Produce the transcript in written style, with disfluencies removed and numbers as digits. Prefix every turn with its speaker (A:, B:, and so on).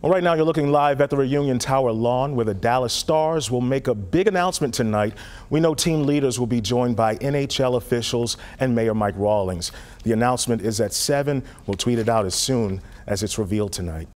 A: Well, right now you're looking live at the Reunion Tower lawn where the Dallas Stars will make a big announcement tonight. We know team leaders will be joined by NHL officials and Mayor Mike Rawlings. The announcement is at 7. We'll tweet it out as soon as it's revealed tonight.